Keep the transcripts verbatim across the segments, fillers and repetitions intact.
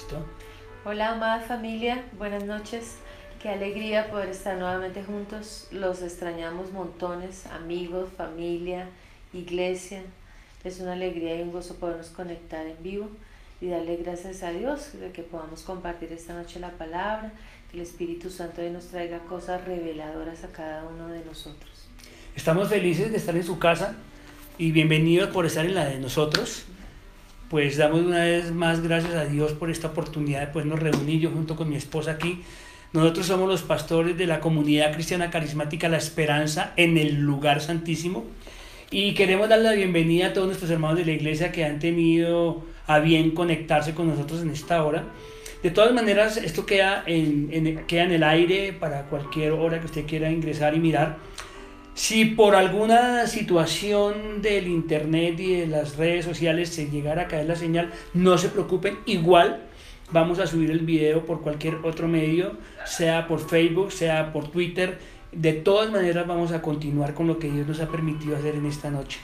¿Listo? Hola, amada familia, buenas noches. Qué alegría poder estar nuevamente juntos. Los extrañamos montones, amigos, familia, iglesia. Es una alegría y un gozo podernos conectar en vivo y darle gracias a Dios de que podamos compartir esta noche la palabra, que el Espíritu Santo hoy nos traiga cosas reveladoras a cada uno de nosotros. Estamos felices de estar en su casa y bienvenidos por estar en la de nosotros. Pues damos una vez más gracias a Dios por esta oportunidad de podernos reunir yo junto con mi esposa aquí. Nosotros somos los pastores de la comunidad cristiana carismática La Esperanza en el lugar santísimo y queremos dar la bienvenida a todos nuestros hermanos de la iglesia que han tenido a bien conectarse con nosotros en esta hora. De todas maneras, esto queda en, en, queda en el aire para cualquier hora que usted quiera ingresar y mirar. Si por alguna situación del internet y de las redes sociales se llegara a caer la señal, no se preocupen, igual vamos a subir el video por cualquier otro medio, sea por Facebook, sea por Twitter. De todas maneras vamos a continuar con lo que Dios nos ha permitido hacer en esta noche.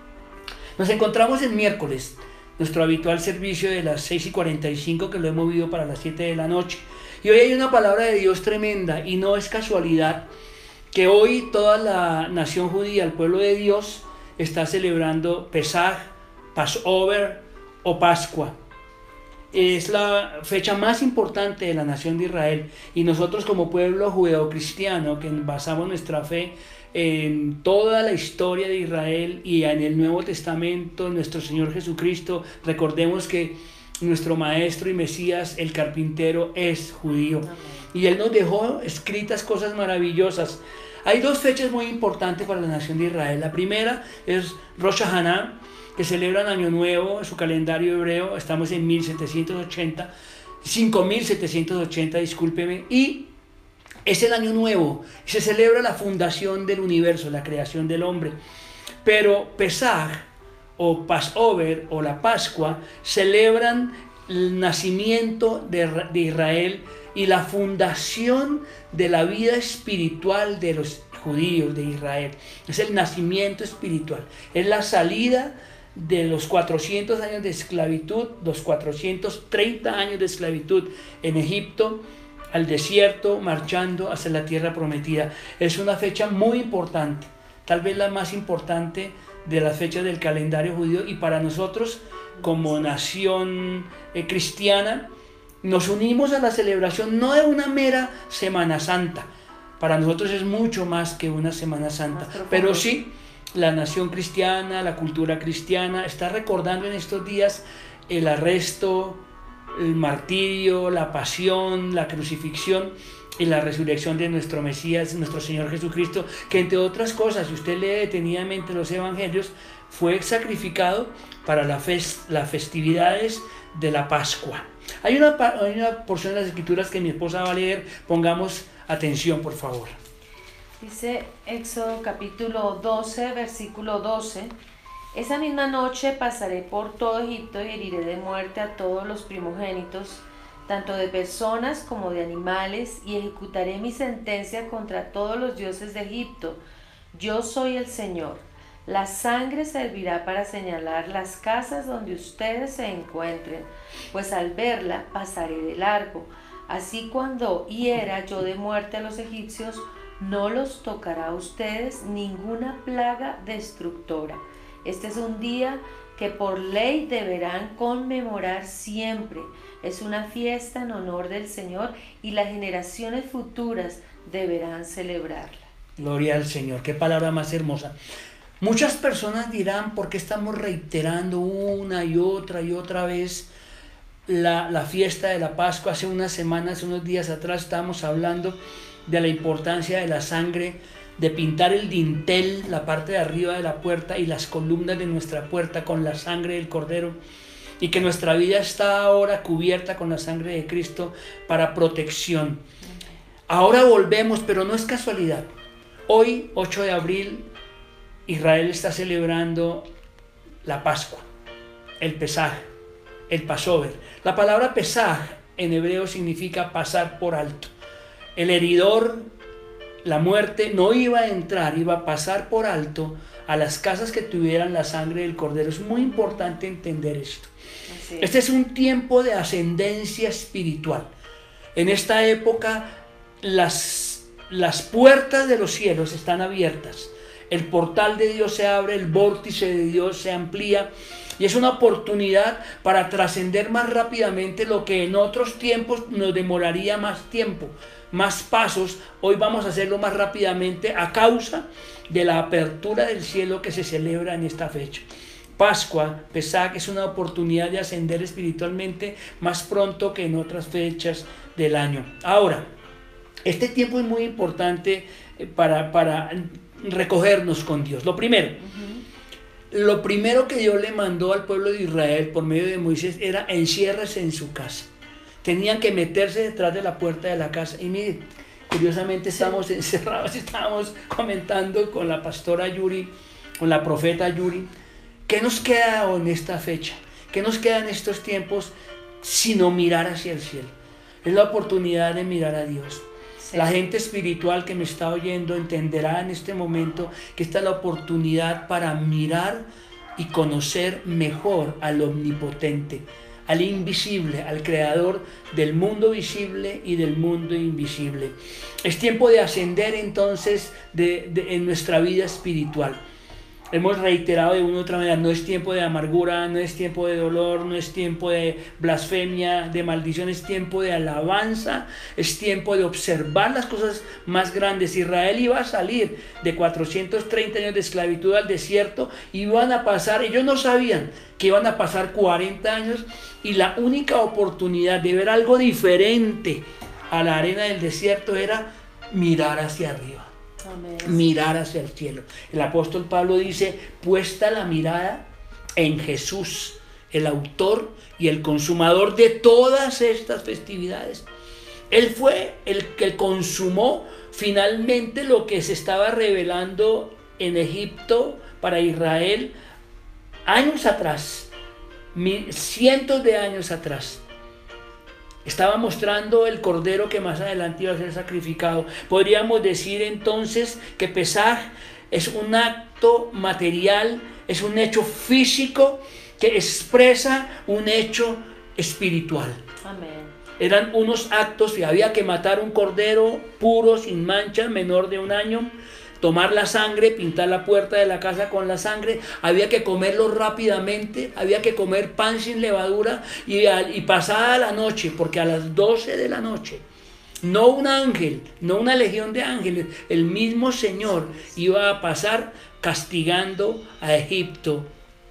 Nos encontramos el miércoles, nuestro habitual servicio de las seis y cuarenta y cinco, que lo he movido para las siete de la noche. Y hoy hay una palabra de Dios tremenda y no es casualidad que hoy toda la nación judía, el pueblo de Dios, está celebrando Pesaj, Passover o Pascua. Es la fecha más importante de la nación de Israel y nosotros como pueblo judeocristiano que basamos nuestra fe en toda la historia de Israel y en el Nuevo Testamento, nuestro Señor Jesucristo, recordemos que nuestro maestro y Mesías, el carpintero, es judío. Amén. Y Él nos dejó escritas cosas maravillosas. Hay dos fechas muy importantes para la nación de Israel. La primera es Rosh Hashanah, que celebran Año Nuevo en su calendario hebreo. Estamos en mil setecientos ochenta, cinco mil setecientos ochenta, discúlpeme. Y es el Año Nuevo. Se celebra la fundación del universo, la creación del hombre. Pero Pesaj o Passover o la Pascua celebran el nacimiento de, de Israel y la fundación de la vida espiritual de los judíos de Israel. Es el nacimiento espiritual, es la salida de los cuatrocientos años de esclavitud, los cuatrocientos treinta años de esclavitud en Egipto, al desierto, marchando hacia la tierra prometida. Es una fecha muy importante, tal vez la más importante de las fechas del calendario judío, y para nosotros como nación eh, cristiana nos unimos a la celebración no de una mera Semana Santa. Para nosotros es mucho más que una Semana Santa, pero sí la nación cristiana, la cultura cristiana está recordando en estos días el arresto, el martirio, la pasión, la crucifixión y la resurrección de nuestro Mesías, nuestro Señor Jesucristo, que entre otras cosas, si usted lee detenidamente los evangelios, fue sacrificado para la fest, las festividades de la Pascua. Hay una, hay una porción de las Escrituras que mi esposa va a leer, pongamos atención por favor. Dice Éxodo capítulo doce, versículo doce: Esa misma noche pasaré por todo Egipto y heriré de muerte a todos los primogénitos, tanto de personas como de animales, y ejecutaré mi sentencia contra todos los dioses de Egipto. Yo soy el Señor. La sangre servirá para señalar las casas donde ustedes se encuentren, pues al verla pasaré de largo. Así cuando hiera yo de muerte a los egipcios, no los tocará a ustedes ninguna plaga destructora. Este es un día que por ley deberán conmemorar siempre. Es una fiesta en honor del Señor y las generaciones futuras deberán celebrarla. Gloria al Señor, qué palabra más hermosa. Muchas personas dirán, ¿por qué estamos reiterando una y otra y otra vez la, la fiesta de la Pascua? Hace unas semanas, unos días atrás, estábamos hablando de la importancia de la sangre, de pintar el dintel, la parte de arriba de la puerta y las columnas de nuestra puerta con la sangre del Cordero, y que nuestra vida está ahora cubierta con la sangre de Cristo para protección. Ahora volvemos, pero no es casualidad. Hoy, ocho de abril, Israel está celebrando la Pascua, el Pesaj, el Passover. La palabra Pesaj en hebreo significa pasar por alto. El heridor, la muerte, no iba a entrar, iba a pasar por alto a las casas que tuvieran la sangre del Cordero. Es muy importante entender esto. Así es. Este es un tiempo de ascendencia espiritual. En esta época las, las puertas de los cielos están abiertas. El portal de Dios se abre, el vórtice de Dios se amplía y es una oportunidad para trascender más rápidamente lo que en otros tiempos nos demoraría más tiempo, más pasos. Hoy vamos a hacerlo más rápidamente a causa de la apertura del cielo que se celebra en esta fecha. Pascua, Pesaj, es una oportunidad de ascender espiritualmente más pronto que en otras fechas del año. Ahora, este tiempo es muy importante para, para recogernos con Dios. Lo primero, uh-huh. lo primero que Dios le mandó al pueblo de Israel por medio de Moisés era enciérrese en su casa. Tenían que meterse detrás de la puerta de la casa. Y miren, curiosamente estamos sí. encerrados, estábamos comentando con la pastora Yuri, con la profeta Yuri, ¿qué nos queda en esta fecha? ¿Qué nos queda en estos tiempos sino mirar hacia el cielo? Es la oportunidad de mirar a Dios. Sí. La gente espiritual que me está oyendo entenderá en este momento que esta es la oportunidad para mirar y conocer mejor al omnipotente, al invisible, al creador del mundo visible y del mundo invisible. Es tiempo de ascender entonces de, de, en nuestra vida espiritual. Hemos reiterado de una u otra manera, no es tiempo de amargura, no es tiempo de dolor, no es tiempo de blasfemia, de maldición, es tiempo de alabanza, es tiempo de observar las cosas más grandes. Israel iba a salir de cuatrocientos treinta años de esclavitud al desierto, iban a pasar, ellos no sabían que iban a pasar cuarenta años y la única oportunidad de ver algo diferente a la arena del desierto era mirar hacia arriba. Amén. Mirar hacia el cielo. El apóstol Pablo dice, puesta la mirada en Jesús, el autor y el consumador de todas estas festividades. Él fue el que consumó finalmente lo que se estaba revelando en Egipto para Israel años atrás, mil, cientos de años atrás. Estaba mostrando el cordero que más adelante iba a ser sacrificado. Podríamos decir entonces que Pesaj es un acto material, es un hecho físico que expresa un hecho espiritual. Amén. Eran unos actos que había que matar un cordero puro, sin mancha, menor de un año, tomar la sangre, pintar la puerta de la casa con la sangre, había que comerlo rápidamente, había que comer pan sin levadura y, y pasada la noche, porque a las doce de la noche, no un ángel, no una legión de ángeles, el mismo Señor iba a pasar castigando a Egipto.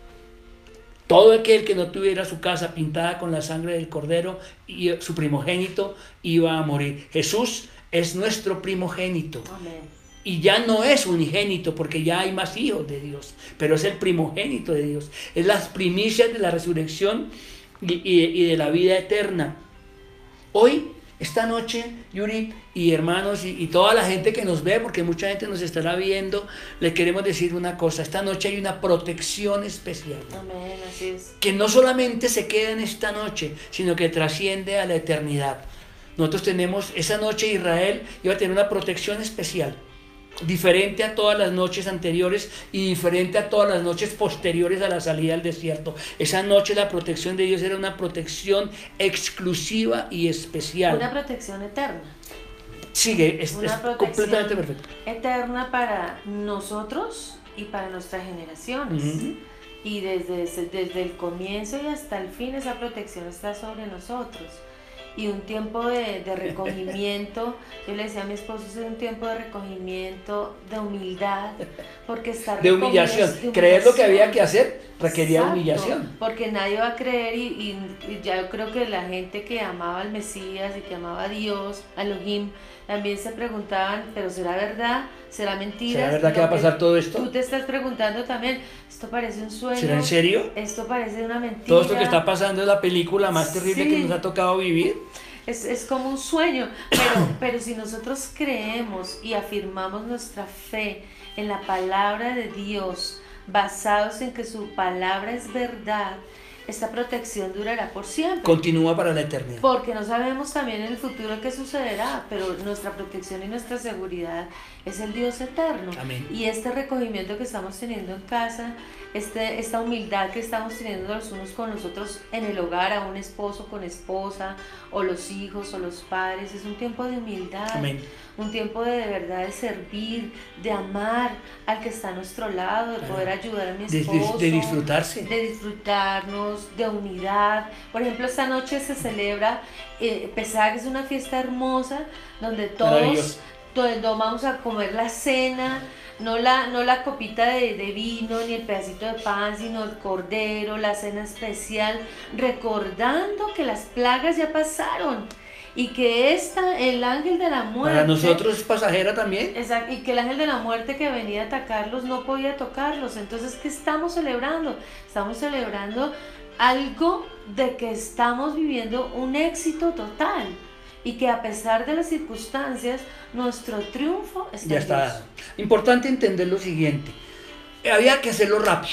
Todo aquel que no tuviera su casa pintada con la sangre del cordero y su primogénito iba a morir. Jesús es nuestro primogénito. Amén. Y ya no es unigénito porque ya hay más hijos de Dios, pero es el primogénito de Dios. Es las primicias de la resurrección y, y, y de la vida eterna. Hoy, esta noche, Yuri y hermanos y, y toda la gente que nos ve, porque mucha gente nos estará viendo, le queremos decir una cosa. Esta noche hay una protección especial. Amén, así es. Que no solamente se queda en esta noche, sino que trasciende a la eternidad. Nosotros tenemos, esa noche Israel iba a tener una protección especial, diferente a todas las noches anteriores y diferente a todas las noches posteriores a la salida al desierto. Esa noche la protección de Dios era una protección exclusiva y especial. Una protección eterna. Sigue, es, es completamente perfecto. Eterna para nosotros y para nuestras generaciones. Uh-huh. Y desde, desde el comienzo y hasta el fin esa protección está sobre nosotros. Y un tiempo de, de recogimiento, yo le decía a mi esposo, es un tiempo de recogimiento, de humildad, porque estar de humillación. de humillación, creer lo que había que hacer requería Exacto, humillación. Porque nadie va a creer y, y, y ya yo creo que la gente que amaba al Mesías y que amaba a Dios, a Elohim, también se preguntaban, pero ¿será verdad? ¿Será mentira? ¿Será verdad que va a pasar todo esto? Tú te estás preguntando también, ¿esto parece un sueño? ¿Será en serio? ¿Esto parece una mentira? Todo esto que está pasando es la película más terrible sí. que nos ha tocado vivir. Es, es como un sueño, pero, pero si nosotros creemos y afirmamos nuestra fe en la palabra de Dios, basados en que su palabra es verdad, esta protección durará por siempre. Continúa para la eternidad. Porque no sabemos también en el futuro qué sucederá, pero nuestra protección y nuestra seguridad es el Dios eterno. Amén. Y este recogimiento que estamos teniendo en casa este, esta humildad que estamos teniendo los unos con los otros en el hogar, a un esposo con esposa, o los hijos, o los padres. Es un tiempo de humildad. Amén. Un tiempo de, de verdad de servir, de amar al que está a nuestro lado, de Claro. poder ayudar a mi De, esposo. de, de disfrutarse. De disfrutarnos, de unidad. Por ejemplo, esta noche se celebra eh, Pesaj, es una fiesta hermosa donde todos, Maravilloso. todos vamos a comer la cena, no la, no la copita de, de vino ni el pedacito de pan, sino el cordero, la cena especial, recordando que las plagas ya pasaron y que esta, el ángel de la muerte, Para nosotros es pasajera también. exacto, y que el ángel de la muerte que venía a atacarlos no podía tocarlos. Entonces, ¿qué estamos celebrando? Estamos celebrando algo de que estamos viviendo un éxito total y que a pesar de las circunstancias, nuestro triunfo está Ya en está Dios. dado. Importante entender lo siguiente. Había que hacerlo rápido.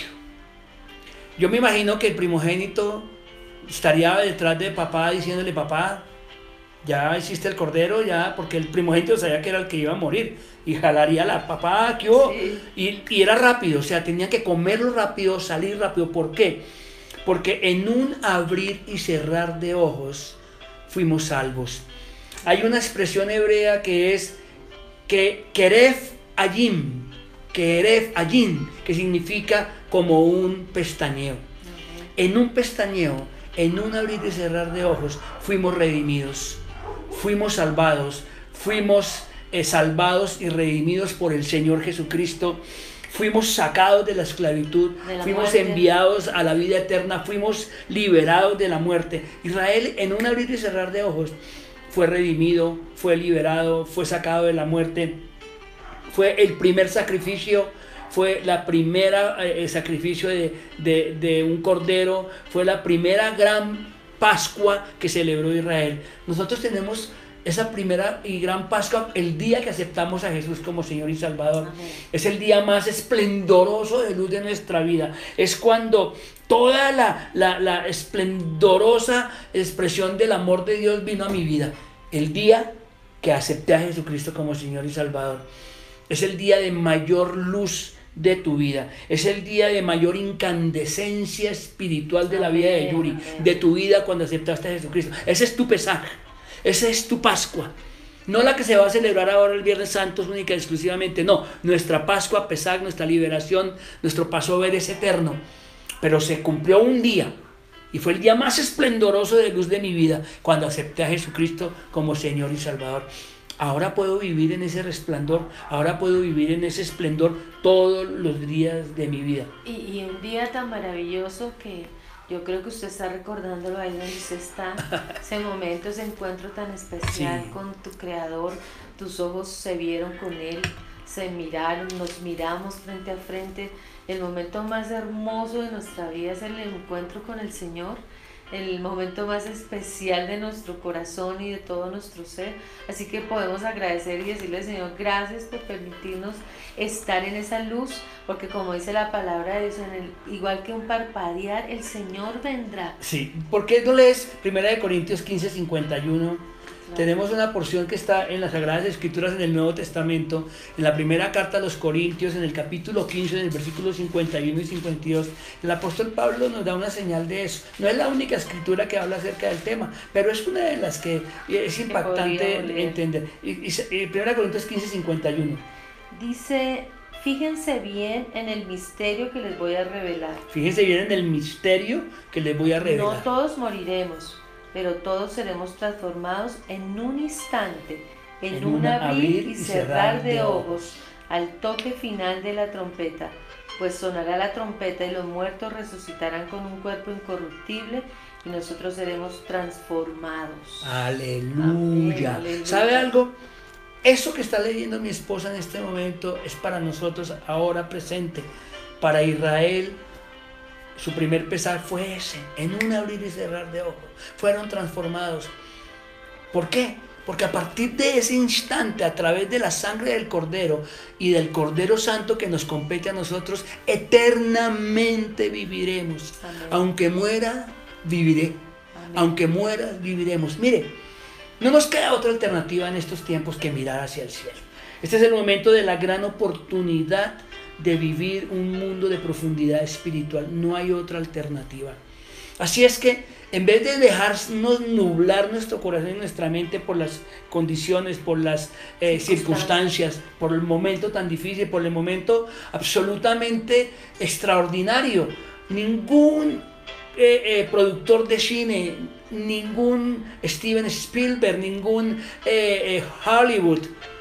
Yo me imagino que el primogénito estaría detrás de papá diciéndole: papá, ya hiciste el cordero, ya, porque el primogénito sabía que era el que iba a morir, y jalaría la papá, ¿qué hubo? Sí. Y, y era rápido, o sea, tenía que comerlo rápido, salir rápido. ¿Por qué? Porque en un abrir y cerrar de ojos fuimos salvos. Hay una expresión hebrea que es que keref ayim, keref ayim, que significa como un pestañeo. En un pestañeo, en un abrir y cerrar de ojos, fuimos redimidos, fuimos salvados, fuimos eh, salvados y redimidos por el Señor Jesucristo. Fuimos sacados de la esclavitud, De la fuimos muerte. enviados a la vida eterna, fuimos liberados de la muerte. Israel, en un abrir y cerrar de ojos, fue redimido, fue liberado, fue sacado de la muerte. Fue el primer sacrificio, fue la primera eh, sacrificio de, de, de un cordero, fue la primera gran Pascua que celebró Israel. Nosotros tenemos esa primera y gran Pascua el día que aceptamos a Jesús como Señor y Salvador. Amén. Es el día más esplendoroso de luz de nuestra vida. Es cuando toda la, la, la esplendorosa expresión del amor de Dios vino a mi vida. El día que acepté a Jesucristo como Señor y Salvador. Es el día de mayor luz de tu vida. Es el día de mayor incandescencia espiritual de la vida de Yuri, Amén. de tu vida cuando aceptaste a Jesucristo. Ese es tu Pesaj. Esa es tu Pascua. No la que se va a celebrar ahora el Viernes Santo única y exclusivamente. No, nuestra Pascua, Pesaj, nuestra liberación, nuestro Passover es eterno. Pero se cumplió un día. Y fue el día más esplendoroso de luz de mi vida cuando acepté a Jesucristo como Señor y Salvador. Ahora puedo vivir en ese resplandor. Ahora puedo vivir en ese esplendor todos los días de mi vida. Y, y un día tan maravilloso que yo creo que usted está recordándolo ahí donde usted está, ese momento, ese encuentro tan especial Sí. con tu Creador, tus ojos se vieron con Él, se miraron, nos miramos frente a frente. El momento más hermoso de nuestra vida es el encuentro con el Señor, el momento más especial de nuestro corazón y de todo nuestro ser. Así que podemos agradecer y decirle al Señor gracias por permitirnos estar en esa luz, porque como dice la palabra de Dios, en el, igual que un parpadear, el Señor vendrá. Sí, ¿por qué no lees primera de Corintios quince, cincuenta y uno? Tenemos una porción que está en las Sagradas Escrituras en el Nuevo Testamento, en la primera carta a los Corintios, en el capítulo quince, en el versículo cincuenta y uno y cincuenta y dos. El apóstol Pablo nos da una señal de eso. No es la única escritura que habla acerca del tema, pero es una de las que es impactante podríamos leer. entender. Y, y, y primera de Corintios quince, cincuenta y uno. Dice, fíjense bien en el misterio que les voy a revelar. Fíjense bien en el misterio que les voy a No revelar. todos moriremos, pero todos seremos transformados en un instante, en, En un un abrir y cerrar de ojos, al toque final de la trompeta. Pues sonará la trompeta y los muertos resucitarán con un cuerpo incorruptible y nosotros seremos transformados. Aleluya. Amén, aleluya. ¿Sabe algo? Eso que está leyendo mi esposa en este momento es para nosotros ahora presente. Para Israel, su primer pesar fue ese, en un abrir y cerrar de ojos. Fueron transformados. ¿Por qué? Porque a partir de ese instante, a través de la sangre del Cordero y del Cordero Santo que nos compete a nosotros, eternamente viviremos. Amén. Aunque muera, viviré. Amén. Aunque muera, viviremos. Mire, no nos queda otra alternativa en estos tiempos que mirar hacia el cielo. Este es el momento de la gran oportunidad de vivir un mundo de profundidad espiritual. No hay otra alternativa. Así es que en vez de dejarnos nublar nuestro corazón y nuestra mente por las condiciones, por las eh, circunstancias, por el momento tan difícil, por el momento absolutamente extraordinario, ningún eh, eh, productor de cine, ningún Steven Spielberg, ningún eh, eh, Hollywood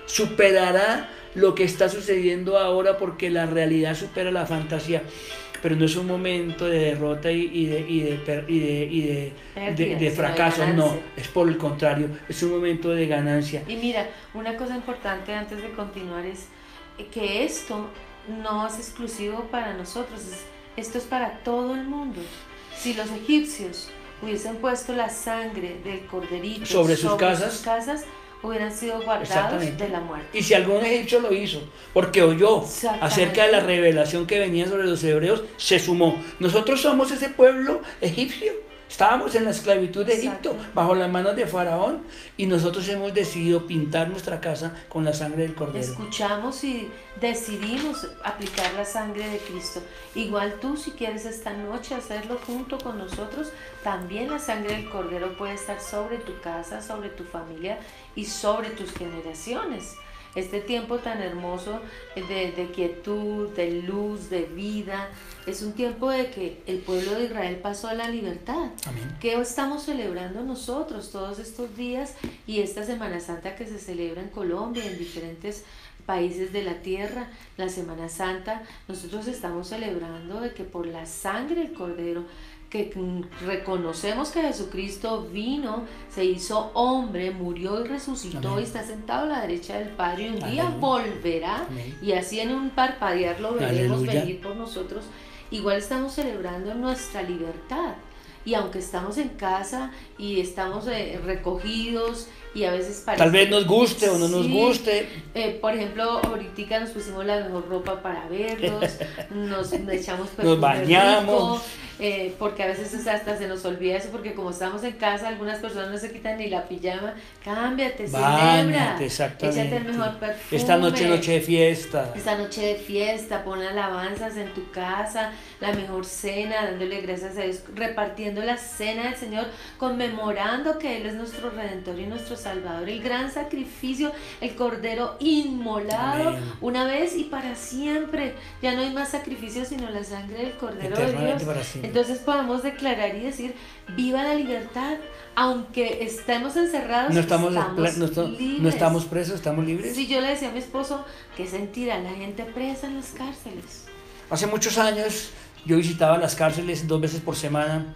superará lo que está sucediendo ahora, porque la realidad supera la fantasía. Pero no es un momento de derrota y, y, de, y, de, y, de, y de, de, de fracaso, no, es por el contrario, es un momento de ganancia. Y mira, una cosa importante antes de continuar es que esto no es exclusivo para nosotros, es, esto es para todo el mundo. Si los egipcios hubiesen puesto la sangre del corderito sobre sus sobre casas, sus casas hubieran sido guardados de la muerte. Y si algún egipcio lo hizo, porque oyó acerca de la revelación que venía sobre los hebreos, se sumó. Nosotros somos ese pueblo egipcio. Estábamos en la esclavitud de Egipto, bajo las manos de Faraón, y nosotros hemos decidido pintar nuestra casa con la sangre del Cordero. Escuchamos y decidimos aplicar la sangre de Cristo. Igual tú, si quieres esta noche hacerlo junto con nosotros, también la sangre del Cordero puede estar sobre tu casa, sobre tu familia y sobre tus generaciones. Este tiempo tan hermoso de, de quietud, de luz, de vida, es un tiempo de que el pueblo de Israel pasó a la libertad. Amén. ¿Qué estamos celebrando nosotros todos estos días y esta Semana Santa que se celebra en Colombia, en diferentes países de la tierra? La Semana Santa, nosotros estamos celebrando de que por la sangre del Cordero, que reconocemos que Jesucristo vino, se hizo hombre, murió y resucitó. Amén. Y está sentado a la derecha del Padre, y un Amén. Día volverá. Amén. Y así en un parpadear lo veremos Aleluya. Venir por nosotros. Igual estamos celebrando nuestra libertad, y aunque estamos en casa y estamos eh, recogidos y a veces parece, tal vez nos guste o no sí, nos guste, eh, por ejemplo, ahorita nos pusimos la mejor ropa para verlos, nos, nos echamos perfume, nos bañamos, rico, eh, porque a veces hasta se nos olvida eso, porque como estamos en casa, algunas personas no se quitan ni la pijama. Cámbiate, celebra, échate el mejor perfume. Esta noche noche de fiesta, esta noche de fiesta, pon alabanzas en tu casa, la mejor cena, dándole gracias a Dios, repartiendo la cena del Señor, conmemorando que Él es nuestro Redentor y nuestro Salvador, el gran sacrificio, el Cordero inmolado. Amén. Una vez y para siempre. Ya no hay más sacrificio sino la sangre del Cordero de Dios. Entonces podemos declarar y decir: viva la libertad, aunque estemos encerrados, no estamos, estamos no, libres. No estamos presos, estamos libres. Sí, yo le decía a mi esposo: ¿qué sentirá la gente presa en las cárceles? Hace muchos años yo visitaba las cárceles dos veces por semana,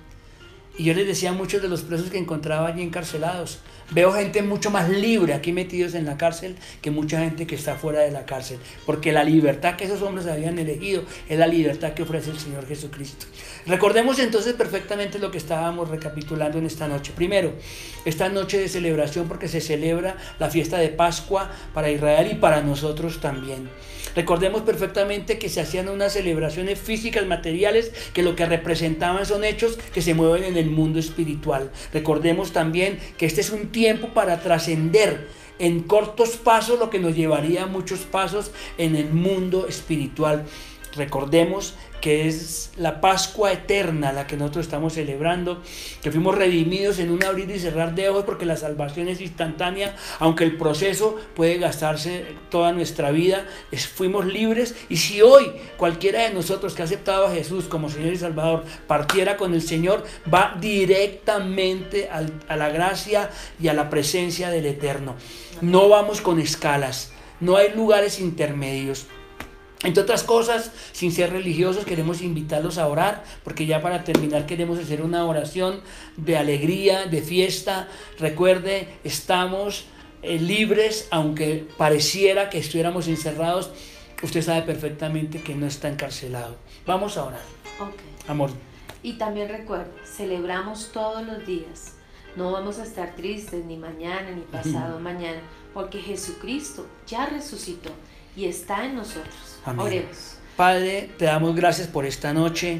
y yo les decía a muchos de los presos que encontraba allí encarcelados: veo gente mucho más libre aquí metidos en la cárcel que mucha gente que está fuera de la cárcel, porque la libertad que esos hombres habían elegido es la libertad que ofrece el Señor Jesucristo. Recordemos entonces perfectamente lo que estábamos recapitulando en esta noche. Primero, esta noche de celebración, porque se celebra la fiesta de Pascua para Israel y para nosotros también. Recordemos perfectamente que se hacían unas celebraciones físicas, materiales, que lo que representaban son hechos que se mueven en el mundo espiritual. Recordemos también que este es un tiempo para trascender en cortos pasos lo que nos llevaría a muchos pasos en el mundo espiritual. Recordemos que es la Pascua eterna la que nosotros estamos celebrando, que fuimos redimidos en un abrir y cerrar de ojos, porque la salvación es instantánea, aunque el proceso puede gastarse toda nuestra vida. Es, fuimos libres, y si hoy cualquiera de nosotros que ha aceptado a Jesús como Señor y Salvador partiera con el Señor, va directamente al, a la gracia y a la presencia del Eterno. No vamos con escalas, no hay lugares intermedios. Entre otras cosas, sin ser religiosos, queremos invitarlos a orar, porque ya para terminar queremos hacer una oración de alegría, de fiesta. Recuerde, estamos eh, libres, aunque pareciera que estuviéramos encerrados. Usted sabe perfectamente que no está encarcelado. Vamos a orar. Okay. Amor. Y también recuerda, celebramos todos los días. No vamos a estar tristes ni mañana ni pasado uh-huh. mañana, porque Jesucristo ya resucitó y está en nosotros. Amén. Oremos. Padre, te damos gracias por esta noche.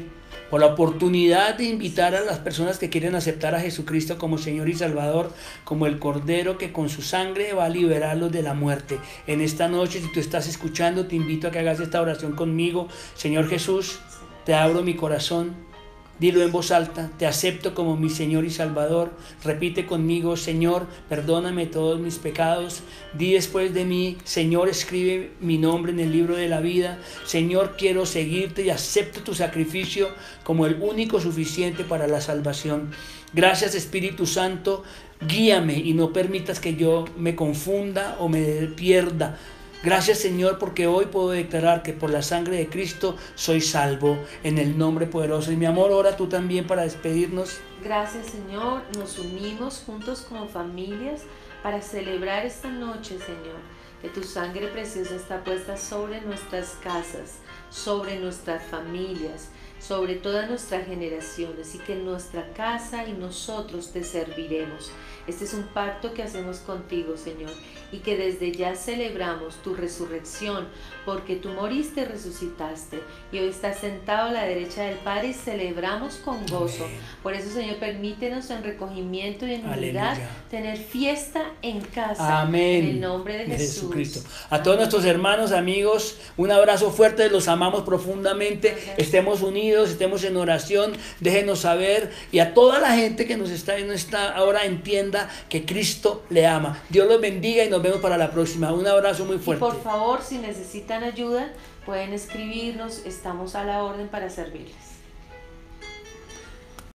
por la oportunidad de invitar a las personas que quieren aceptar a Jesucristo como Señor y Salvador, como el Cordero que con su sangre va a liberarlos de la muerte. En esta noche, si tú estás escuchando, te invito a que hagas esta oración conmigo. Señor Jesús, te abro mi corazón. Dilo en voz alta: te acepto como mi Señor y Salvador. Repite conmigo: Señor, perdóname todos mis pecados. Di después de mí: Señor, escribe mi nombre en el libro de la vida. Señor, quiero seguirte y acepto tu sacrificio como el único suficiente para la salvación. Gracias, Espíritu Santo, guíame y no permitas que yo me confunda o me pierda. Gracias, Señor, porque hoy puedo declarar que por la sangre de Cristo soy salvo, en el nombre poderoso. Y mi amor, ora tú también para despedirnos. Gracias, Señor. Nos unimos juntos como familias para celebrar esta noche, Señor, que tu sangre preciosa está puesta sobre nuestras casas, sobre nuestras familias, sobre todas nuestras generaciones, y que en nuestra casa y nosotros te serviremos. Este es un pacto que hacemos contigo, Señor, y que desde ya celebramos tu resurrección, porque tú moriste y resucitaste, y hoy estás sentado a la derecha del Padre y celebramos con gozo. Amén. Por eso, Señor, permítenos en recogimiento y en unidad tener fiesta en casa. Amén. En el nombre de, de Jesús. Jesucristo. A Amén. Todos nuestros hermanos, amigos, un abrazo fuerte, los amamos profundamente. Amén. Estemos unidos, estemos en oración, déjenos saber, y a toda la gente que nos está, no está ahora, entienda que Cristo le ama. Dios los bendiga y nos vemos para la próxima. Un abrazo muy fuerte. Y por favor, si necesitan ayuda, pueden escribirnos, estamos a la orden para servirles.